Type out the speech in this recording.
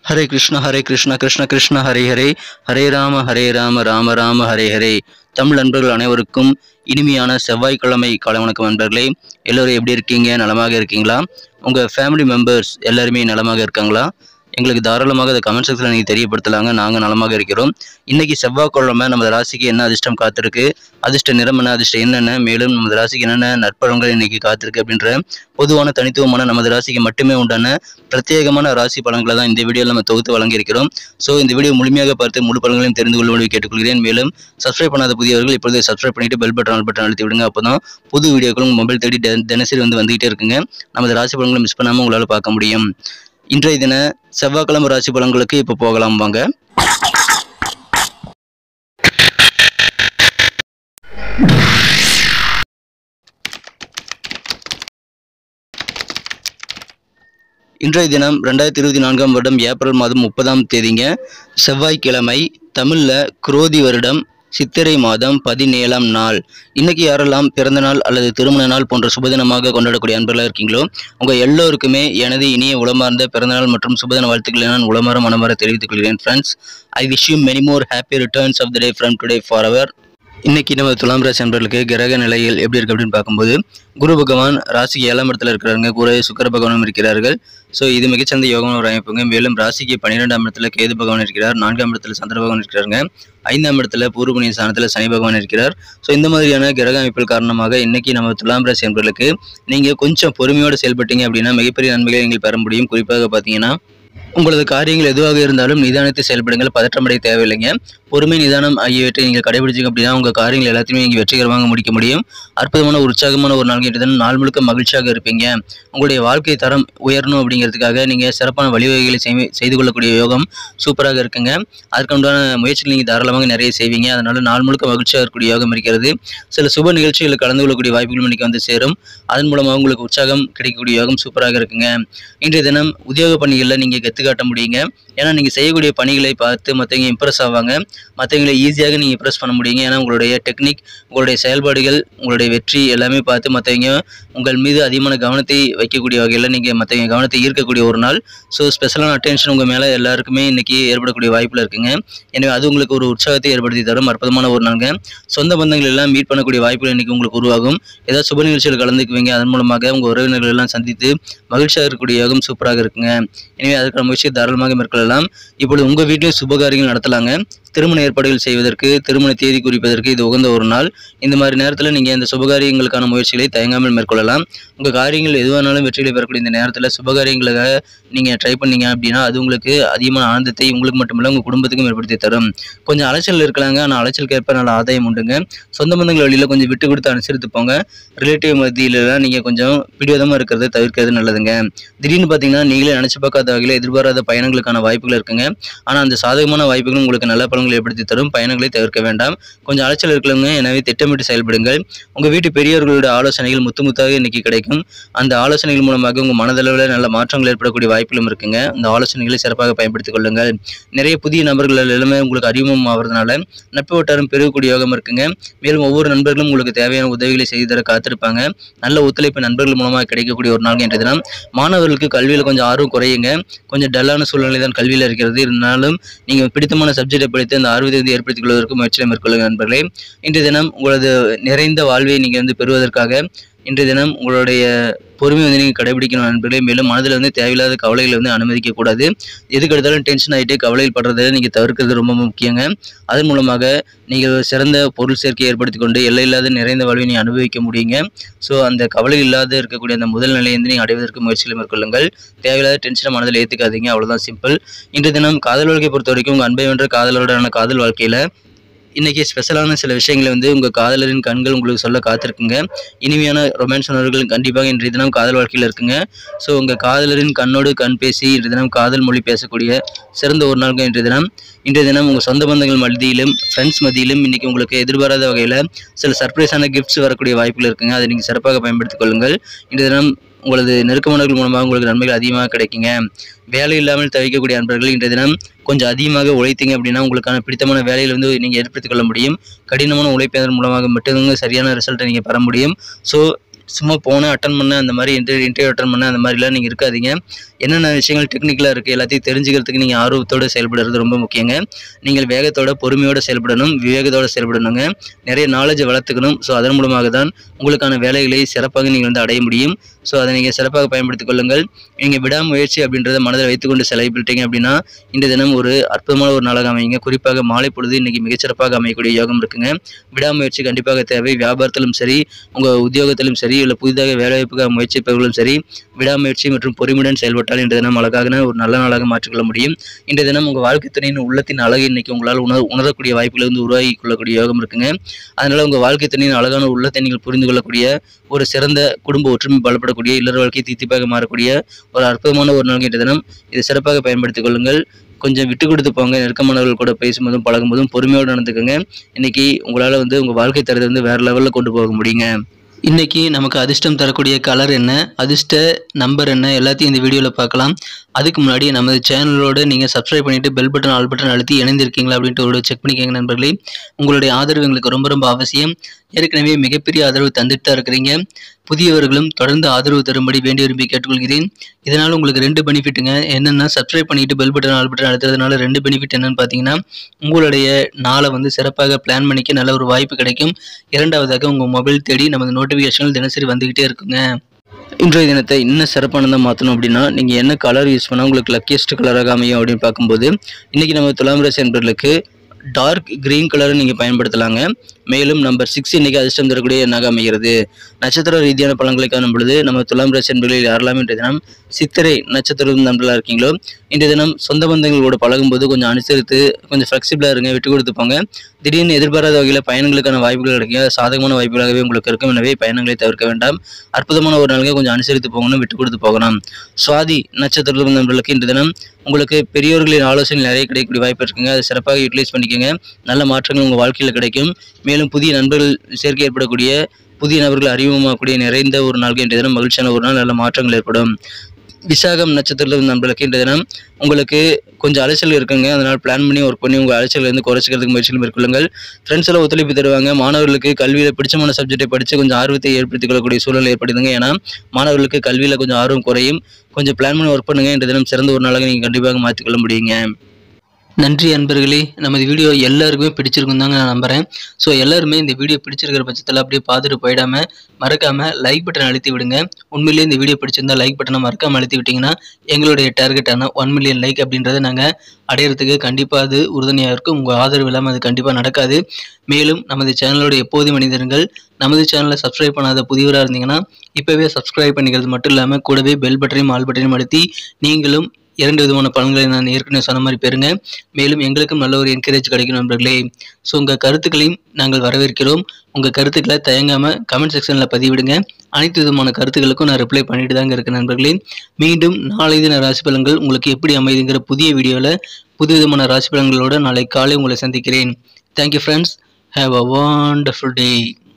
ஹரே கிருஷ்ண கிருஷ்ண கிருஷ்ண ஹரே ஹரே, ஹரே ராம ராம ராம ஹரே ஹரே. தமிழ் நண்பர்கள் அனைவருக்கும் இனிமையான செவ்வாய்க்கிழமை காலை வணக்கம் நண்பர்களே. எல்லோரும் எப்படி இருக்கீங்க? நலமாக இருக்கீங்களா? உங்கள் ஃபேமிலி மெம்பர்ஸ் எல்லாருமே நலமாக இருக்காங்களா? எங்களுக்கு தாராளமாக அதை கமெண்ட் செக்ஷனில் நீங்கள் தெரியப்படுத்தலாங்க. நாங்கள் நலமாக இருக்கிறோம். இன்றைக்கி செவ்வாய்க்கிழமை நமது ராசிக்கு என்ன அதிர்ஷ்டம் காத்திருக்கு, அதிர்ஷ்ட நிறம் என்ன, அதிர்ஷ்டம் என்னென்ன, மேலும் நமது ராசிக்கு என்னென்ன நற்பலன்கள் இன்றைக்கி காத்திருக்கு அப்படின்ற பொதுவான தனித்துவமான நமது ராசிக்கு மட்டுமே உண்டான பிரத்யேகமான ராசி பலன்களை தான் இந்த வீடியோவில் நம்ம தொகுத்து வழங்கியிருக்கிறோம். ஸோ இந்த வீடியோ முழுமையாக பார்த்து முழு பலன்களையும் தெரிந்து கொள்ளும்படி கேட்டுக்கொள்கிறேன். மேலும் சப்ஸ்கிரைப் பண்ணாத புதியவர்கள் இப்பொழுது சப்ஸ்கிரைப் பண்ணிவிட்டு பெல் பட்டன் அழுத்தி விடுங்க. அப்போ தான் புது வீடியோக்களும் மொபைல் தேடி தினசரி வந்துகிட்டே இருக்குங்க. நமது ராசி பலன்களை மிஸ் பண்ணாமல் உங்களால் பார்க்க முடியும். இன்றைய தின செவ்வாய்க்கிழமை ராசி பலன்களுக்கு இப்போ போகலாம் வாங்க. இன்றைய தினம் 2024 வருடம் ஏப்ரல் மாதம் 30ஆம் தேதிங்க, செவ்வாய்க்கிழமை. தமிழில் குரோதி வருடம் சித்திரை மாதம் 17ஆம் நாள். இன்னைக்கு யாரெல்லாம் பிறந்த நாள் அல்லது திருமண நாள் போன்ற சுபதினமாக கொண்டாடக்கூடிய அன்பர்களாக இருக்கீங்களோ உங்கள் எல்லோருக்குமே எனது இனிய உளமார்ந்த பிறந்தநாள் மற்றும் சுபதின வாழ்த்துக்களை நான் உளமாற மனமாற தெரிவித்துக் கொள்கிறேன். Friends, I wish you many more happy returns of the day from today for our. இன்னைக்கு நம்ம துலாம் ராசி அன்பர்களுக்கு கிரக நிலையில் எப்படி இருக்கு அப்படின்னு பார்க்கும்போது, குரு பகவான் ராசிக்கு 7ஆம் இடத்துல இருக்கிறாருங்க. கூட சுக்கிர பகவானும் இருக்கிறார்கள். ஸோ இது மிகச்சிறந்த யோகமான ஒரு அமைப்புங்க. மேலும் ராசிக்கு 12ஆம் இடத்துல கேது பகவான் இருக்கிறார். 4ஆம் இடத்துல சந்திர பகவான் இருக்கிறாருங்க. 5ஆம் இடத்துல பூர்வ புண்ணிய ஸ்தானத்தில் சனி பகவான் இருக்கிறார். ஸோ இந்த மாதிரியான கிரக அமைப்புகள் காரணமாக இன்னைக்கு நம்ம துலாம் ராசி அன்பர்களுக்கு நீங்கள் கொஞ்சம் பொறுமையோடு செயல்பட்டீங்க அப்படின்னா மிகப்பெரிய நன்மைகளை நீங்கள் பெற முடியும். குறிப்பாக பார்த்தீங்கன்னா, உங்களது காரியங்கள் எதுவாக இருந்தாலும் நிதானத்தை செயல்படுங்கள். பதற்றமடைய தேவையில்லைங்க. பொறுமை, நிதானம் ஆகியவற்றை நீங்கள் கடைபிடிச்சிங்க அப்படின்னா உங்கள் காரியங்கள் எல்லாத்தையுமே நீங்கள் வெற்றிகரமாக முடிக்க முடியும். அற்புதமான உற்சாகமான ஒரு நாள் கேட்டது. நாள் முழுக்க மகிழ்ச்சியாக இருப்பீங்க. உங்களுடைய வாழ்க்கை தரம் உயரணும் அப்படிங்கிறதுக்காக நீங்கள் சிறப்பான வழிவகைகளை செய்து கொள்ளக்கூடிய யோகம் சூப்பராக இருக்குங்க. அதற்குண்டான முயற்சிகள் நீங்கள் தாராளமாக நிறைய செய்வீங்க. அதனால நாள் முழுக்க மகிழ்ச்சியாக இருக்கக்கூடிய யோகம் இருக்கிறது. சில சுப நிகழ்ச்சிகளில் கலந்து கொள்ளக்கூடிய வாய்ப்புகளும் இன்னைக்கு வந்து சேரும். அதன் மூலமாக உங்களுக்கு உற்சாகம் கிடைக்கக்கூடிய யோகம் சூப்பராக இருக்குங்க. இன்றைய தினம் உத்தியோக பணிகளில் நீங்கள் கற்றுக்காட்ட முடியுங்க. ஏன்னா நீங்கள் செய்யக்கூடிய பணிகளை பார்த்து மற்றவங்க இம்ப்ரெஸ் ஆவாங்க. மற்றவங்களை ஈஸியாக நீங்கள் இம்ப்ரெஸ் பண்ண முடியுங்க. ஏன்னா உங்களுடைய டெக்னிக், உங்களுடைய செயல்பாடுகள், உங்களுடைய வெற்றி எல்லாமே பார்த்து மற்றவங்க உங்கள் மீது அதிகமான கவனத்தை வைக்கக்கூடிய வகையில் நீங்கள் மற்றவங்க கவனத்தை ஈர்க்கக்கூடிய ஒரு நாள். ஸோ ஸ்பெஷலான அட்டென்ஷன் உங்கள் மேலே எல்லாருக்குமே இன்றைக்கி ஏற்படக்கூடிய வாய்ப்பில் இருக்குங்க. எனவே அது உங்களுக்கு ஒரு உற்சாகத்தை ஏற்படுத்தி தரும். அற்புதமான ஒரு நாளுங்க. சொந்த பந்தங்கள் எல்லாம் மீட் பண்ணக்கூடிய வாய்ப்புகள் இன்றைக்கி உங்களுக்கு உருவாகும். ஏதாவது சுப நிகழ்ச்சிகள் கலந்துக்குவீங்க. அதன் மூலமாக உங்கள் உறவினர்கள் எல்லாம் சந்தித்து மகிழ்ச்சியாக இருக்கக்கூடிய யோகம் சூப்பராக இருக்குங்க. எனவே அதுக்கான முயற்சியை தாராளமாக மேற்கொள்ளலாம். இப்பொழுது உங்கள் வீட்டில் சுபகாரியங்கள் நடத்தலாங்க. திருமண ஏற்பாடுகள் செய்வதற்கு, திருமண தேதி குறிப்பதற்கு இது உகந்த ஒரு நாள். இந்த மாதிரி நேரத்தில் நீங்கள் இந்த சுபகாரியங்களுக்கான முயற்சிகளை தயங்காமல் மேற்கொள்ளலாம். உங்கள் காரியங்கள் எதுவானாலும் வெற்றிகளை பெறக்கூடிய இந்த நேரத்தில் சுபகாரியங்களுக்காக நீங்கள் ட்ரை பண்ணீங்க அப்படின்னா அது உங்களுக்கு அதிகமான ஆனந்தத்தை உங்களுக்கு மட்டுமில்லை உங்கள் குடும்பத்துக்கும் ஏற்படுத்தி தரும். கொஞ்சம் அலைச்சல் இருக்கலாங்க. ஆனால் அலைச்சலுக்கு ஏற்ப நல்ல ஆதாயம் உண்டுங்க. சொந்த பந்தங்கள் வழியில் கொஞ்சம் விட்டு கொடுத்து அனுசரித்து போங்க. ரிலேட்டிவ் மத்தியிலலாம் நீங்கள் கொஞ்சம் பிடிவாதமாக இருக்கிறத தவிர்க்கிறது நல்லதுங்க. திடீர்னு பார்த்தீங்கன்னா நீங்களே நினச்சி பார்க்காத வகையில் எதிர்பாராத பயணங்களுக்கான வாய்ப்புகள் இருக்குங்க. ஆனால் அந்த சாதகமான வாய்ப்புகளும் உங்களுக்கு நல்ல பலன்களை ஏற்படுத்தி தரும். பயணங்களை தவிர்க்க வேண்டாம். கொஞ்சம் அலைச்சல் இருக்கலங்க. எனவே திட்டமிட்டு செயல்படுங்கள். உங்கள் வீட்டு பெரியவர்களோட ஆலோசனைகள் முத்தாக இன்னைக்கு கிடைக்கும். அந்த ஆலோசனைகள் மூலமாக உங்கள் மனதளவில் நல்ல மாற்றங்கள் ஏற்படக்கூடிய வாய்ப்புகளும் இருக்குங்க. அந்த ஆலோசனைகளை சிறப்பாக பயன்படுத்திக் கொள்ளுங்கள். நிறைய புதிய நபர்கள் எல்லாமே உங்களுக்கு அறிமுகம் ஆகிறதுனால நட்பு வட்டாரம் பெருகக்கூடிய யோகம் இருக்குங்க. மேலும் ஒவ்வொரு நண்பர்களும் உங்களுக்கு தேவையான உதவிகளை செய்து தர காத்திருப்பாங்க. நல்ல ஒத்துழைப்பு நண்பர்கள் மூலமாக கிடைக்கக்கூடிய ஒரு நாள் என்ற தினம். மாணவர்களுக்கு கல்வியில் கொஞ்சம் ஆர்வம் குறையுங்க. கொஞ்சம் டல்லான சூழ்நிலை தான் கல்வியில் இருக்கிறது. இருந்தாலும் நீங்கள் பிடித்தமான சப்ஜெக்டை படித்து அந்த ஆர்வத்தை ஏற்படுத்திக் கொள்வதற்கு முயற்சியை மேற்கொள்ளுங்கள் நண்பர்களே. இன்றைய தினம் உங்களது நிறைந்த வாழ்வை நீங்கள் பெறுவதற்காக இன்றைய தினம் உங்களுடைய பொறுமை நீங்கள் கடைபிடிக்கணும் நண்பர்களே. மேலும் மனதில் தேவையில்லாத கவலைகளை அனுமதிக்கக்கூடாது. எதுக்கு எடுத்தாலும் டென்ஷன் ஆகிட்டு கவலையில் படுறதை நீங்கள் தவிர்க்கிறது ரொம்ப முக்கியங்க. அதன் மூலமாக நீங்கள் சிறந்த பொருள் சேர்க்கையை ஏற்படுத்தி கொண்டு எல்லையில்லாத நிறைந்த வாழ்வை நீங்கள் அனுபவிக்க முடியுங்க. ஸோ அந்த கவலை இல்லாத இருக்கக்கூடிய அந்த முதல் நிலையை நீங்கள் அடைவதற்கு முயற்சிகளை மேற்கொள்ளுங்கள். தேவையில்லாத டென்ஷனை மனதில் ஏற்றுக்காதீங்க. அவ்வளோதான், சிம்பிள். இன்றைய தினம் காதல் வாழ்க்கையை பொறுத்த வரைக்கும் உங்கள் அன்பை வென்ற காதலருடான காதல் வாழ்க்கையில் இன்றைக்கி ஸ்பெஷலான சில விஷயங்களை உங்கள் காதலரின் கண்கள் உங்களுக்கு சொல்ல காத்திருக்குங்க. இனிமையான ரொமான்ஸ் உணர்வுகள் கண்டிப்பாக இன்றைய தினம் காதல் வாழ்க்கையில் இருக்குங்க. ஸோ உங்கள் காதலரின் கண்ணோடு கண் பேசி இன்றைய தினம் காதல் மொழி பேசக்கூடிய சிறந்த ஒரு நாளுங்க இன்றைய தினம். இன்றைய தினம் உங்கள் சொந்த பந்தங்கள் மத்தியிலும் ஃப்ரெண்ட்ஸ் மத்தியிலும் இன்றைக்கி உங்களுக்கு எதிர்பாராத வகையில் சில சர்ப்ரைஸான கிஃப்ட்ஸ் வரக்கூடிய வாய்ப்புகள் இருக்குங்க. அதை நீங்கள் சிறப்பாக பயன்படுத்திக் கொள்ளுங்கள். இன்றைய தினம் உங்களது நெருக்கமானவர்கள் மூலமாக உங்களுக்கு நன்மைகள் அதிகமாக கிடைக்குங்க. வேலை இல்லாமல் தவிக்கக்கூடிய நண்பர்கள் இன்றைய தினம் கொஞ்சம் அதிகமாக உழைத்தீங்க அப்படின்னா உங்களுக்கான பிடித்தமான வேலையில் நீங்கள் ஏற்படுத்திக் கொள்ள முடியும். கடினமான உழைப்பதன் மூலமாக மட்டும்தாங்க சரியான ரிசல்ட்டை நீங்கள் பெற முடியும். ஸோ சும்மா போனேன் அட்டன் பண்ணேன் அந்த மாதிரி இன்டர்வியூ அட்டன் பண்ணேன் அந்த மாதிரிலாம் நீங்கள் இருக்காதீங்க. என்னென்ன விஷயங்கள் டெக்னிக்கலாக இருக்குது எல்லாத்தையும் தெரிஞ்சுக்கிறதுக்கு நீங்கள் ஆர்வத்தோடு செயல்படுறது ரொம்ப முக்கியங்க. நீங்கள் வேகத்தோட பொறுமையோடு செயல்படணும், விவேகத்தோடு செயல்படணுங்க. நிறைய நாலேஜை வளர்த்துக்கணும். ஸோ அதன் மூலமாக தான் உங்களுக்கான வேலைகளை சிறப்பாக நீங்கள் வந்து அடைய முடியும். ஸோ அதை நீங்கள் சிறப்பாக பயன்படுத்திக் கொள்ளுங்கள். நீங்கள் விடாமுயற்சி அப்படின்றத மனதில் வைத்துக்கொண்டு செயல்பட்டீங்க அப்படின்னா இந்த தினம் ஒரு அற்புதமான ஒரு நாளாக அமையுங்க. குறிப்பாக மாலை பொழுது இன்றைக்கி மிகச்சிறப்பாக அமையக்கூடிய யோகம் இருக்குங்க. விடாமுயற்சி கண்டிப்பாக தேவை. வியாபாரத்திலும் சரி, உங்கள் உத்தியோகத்திலும் சரி, இல்லை புதிதாக வேலைவாய்ப்புக்காக முயற்சிப்பவர்களும் சரி, விடாமுயற்சி மற்றும் பொறுமையுடன் செயல்பட்டால் இன்றைய தினம் அழகாக ஒரு நல்ல நாளாக மாற்றிக்கொள்ள முடியும். இன்றைய தினம் உங்கள் வாழ்க்கை துணையின் உள்ளத்தின் அழகை இன்னைக்கு உங்களால் உணரக்கூடிய வாய்ப்புகளை வந்து உருவாக்கி கொள்ளக்கூடிய யோகம் இருக்குங்க. அதனால உங்கள் வாழ்க்கை துணையின் அழகான உள்ளத்தை நீங்கள் புரிந்து கொள்ளக்கூடிய ஒரு சிறந்த குடும்ப ஒற்றுமை பலப்படக்கூடிய இல்லற வாழ்க்கை தீர்த்திப்பாக மாறக்கூடிய ஒரு அற்புதமான ஒரு நாள் இன்றைய தினம். இதை சிறப்பாக பயன்படுத்திக் கொள்ளுங்கள். கொஞ்சம் விட்டு கொடுத்து போங்க. நெருக்கமானவர்கள் கூட பேசும்போதும் பழகும்போதும் பொறுமையோடு நடந்துக்கோங்க. இன்னைக்கு உங்களால் வந்து உங்கள் வாழ்க்கை தரத்தை வந்து வேறு லெவலில் கொண்டு போக முடியுங்க. இன்றைக்கி நமக்கு அதிர்ஷ்டம் தரக்கூடிய கலர் என்ன, அதிர்ஷ்ட நம்பர் என்ன, எல்லாத்தையும் இந்த வீடியோவில் பார்க்கலாம். அதுக்கு முன்னாடி நமது சேனலோடு நீங்கள் சப்ஸ்கிரைப் பண்ணிவிட்டு பெல் பட்டன் ஆல் பட்டன் அழுத்தி இணைந்திருக்கீங்களா அப்படின்ட்டு ஒரு செக் பண்ணிக்கோங்க நண்பர்களே. உங்களுடைய ஆதரவு எங்களுக்கு ரொம்ப ரொம்ப அவசியம். ஏற்கனவே மிகப்பெரிய ஆதரவு தந்துட்டு தான் இருக்கிறீங்க. புதியவர்களும் தொடர்ந்து ஆதரவு தரும்படி வேண்டி விரும்பி கேட்டுக்கொள்கிறேன். இதனால் உங்களுக்கு 2 பெனிஃபிட்டுங்க. என்னென்னா சப்ஸ்கிரைப் பண்ணிவிட்டு பெல் பட்டன் ஆல் பட்டன் அழுத்துறதுனால 2 பெனிஃபிட் என்னென்னு பார்த்தீங்கன்னா, உங்களுடைய நாளை வந்து சிறப்பாக பிளான் பண்ணிக்க நல்ல ஒரு வாய்ப்பு கிடைக்கும். இரண்டாவதாக உங்கள் மொபைல் தேடி நமது நோட்டிஃபிகேஷன்கள் தினசரி வந்துக்கிட்டே இருக்குங்க. இன்றைய தினத்தை இன்னும் சிறப்பானதாக மாற்றணும் அப்படின்னா நீங்கள் என்ன கலர் யூஸ் பண்ணால் உங்களுக்கு லக்கியஸ்ட் கலராக அமையும் அப்படின்னு பார்க்கும்போது, இன்றைக்கி நம்ம துலாம் ராசி என்பவர்களுக்கு டார்க் கிரீன் கலரை நீங்கள் பயன்படுத்தலாங்க. மேலும் நம்பர் 6 இன்றைக்கி அதிர்ஷ்டம் தரக்கூடிய எண்ணாக அமைகிறது. நட்சத்திர ரீதியான பலன்களை காணும் பொழுது நம்ம துலாம் ராசி என்பவர்களில் யாரெல்லாம் இன்றைய தினம் சித்திரை நட்சத்திரம் நண்பர்களாக இருக்கீங்களோ இன்றைய தினம் சொந்த பந்தங்களோட பழகும்போது கொஞ்சம் அனுசரித்து கொஞ்சம் ஃப்ளெக்சிபிளாக இருங்க, விட்டு கொடுத்து போங்க. திடீர்னு எதிர்பாராத வகையில் பயணங்களுக்கான வாய்ப்புகள் கிடைக்கும். சாதகமான வாய்ப்புகளாகவே உங்களுக்கு இருக்கும். எனவே பயணங்களை தவிர்க்க வேண்டாம். அற்புதமான ஒரு நாளுக்கு கொஞ்சம் அனுசரித்து போகணும், விட்டு கொடுத்து போகணும். சுவாதி நட்சத்திரம் நண்பர்களுக்கு இன்றைய தினம் உங்களுக்கு பெரியோர்களின் ஆலோசனை நிறைய கிடைக்கக்கூடிய வாய்ப்பு இருக்குங்க. அதை சிறப்பாக யூட்டிலைஸ் பண்ணிக்கோங்க. நல்ல மாற்றங்கள் உங்கள் வாழ்க்கையில் கிடைக்கும். மேலும் புதிய நண்பர்கள் சேர்க்கை ஏற்படக்கூடிய, புதிய நபர்கள் அறிமுகமாகக்கூடிய நிறைந்த ஒரு நாள் இன்றைய தினம். மகிழ்ச்சியான ஒரு நாள், நல்ல மாற்றங்கள் ஏற்படும். விசாகம் நட்சத்திரத்தில் நண்பர்களுக்கு இன்றைய தினம் உங்களுக்கு கொஞ்சம் அலைச்சல் இருக்குங்க. அதனால் பிளான் பண்ணி ஒர்க் பண்ணி உங்கள் அலைச்சல் குறைச்சிக்கிறதுக்கு முயற்சிகள் மேற்கொள்ளுங்கள். ஃப்ரெண்ட்ஸ் எல்லாம் ஒத்துழைப்பு தருவாங்க. மாணவர்களுக்கு கல்வியில் பிடிச்சமான சப்ஜெக்டை படித்து கொஞ்சம் ஆர்வத்தை ஏற்படுத்திக் கொள்ளக்கூடிய சூழல் ஏற்படுதுங்க. ஏன்னா மாணவர்களுக்கு கல்வியில் கொஞ்சம் ஆர்வம் குறையும். கொஞ்சம் பிளான் பண்ணி ஒர்க் பண்ணுங்கள். இன்றைய தினம் சிறந்த ஒரு நாளாக நீங்கள் கண்டிப்பாக மாற்றிக்கொள்ள முடியுங்க. நன்றி அன்பர்களே. நமது வீடியோ எல்லாருக்குமே பிடிச்சிருக்கும் தாங்க நான் நம்புகிறேன். ஸோ எல்லாருமே இந்த வீடியோ பிடிச்சிருக்கிற பட்சத்தில் அப்படியே பார்த்துட்டு போயிடாமல் மறக்காமல் லைக் பட்டன் அழுத்தி விடுங்க. உண்மையிலேயே இந்த வீடியோ பிடிச்சிருந்தா லைக் பட்டனை மறக்காமல் அழுத்தி விட்டிங்கன்னா எங்களுடைய டார்கெட்டான 1 மில்லியன் லைக் அப்படின்றத நாங்கள் அடையிறதுக்கு கண்டிப்பாக அது உறுதுணையாக இருக்கும். உங்கள் ஆதரவு இல்லாமல் அது கண்டிப்பாக நடக்காது. மேலும் நமது சேனலோட எப்போதும் மனிதர்கள் நமது சேனலை சப்ஸ்கிரைப் பண்ணாத புதியவராக இருந்தீங்கன்னா இப்போவே சப்ஸ்கிரைப் பண்ணிக்கிறது மட்டும் இல்லாமல் கூடவே பெல் பட்டனையும் ஆல் பட்டனையும் அழுத்தி நீங்களும் 2 விதமான பலன்களை நான் ஏற்கனவே சொன்ன மாதிரி பெறுங்க. மேலும் எங்களுக்கும் நல்ல ஒரு என்கரேஜ் கிடைக்கும் நண்பர்களே. ஸோ உங்கள் கருத்துக்களையும் நாங்கள் வரவேற்கிறோம். உங்கள் கருத்துக்களை தயங்காமல் கமெண்ட் செக்ஷனில் பதிவிடுங்க. அனைத்து விதமான கருத்துக்களுக்கும் நான் ரிப்ளை பண்ணிட்டு தாங்க இருக்கேன் நண்பர்களே. மீண்டும் நாளை தின ராசி பலன்கள் உங்களுக்கு எப்படி அமைதுங்கிற புதிய வீடியோவில் புது விதமான ராசி பலன்களோடு நாளை காலை உங்களை சந்திக்கிறேன். Thank you friends. Have a wonderful day.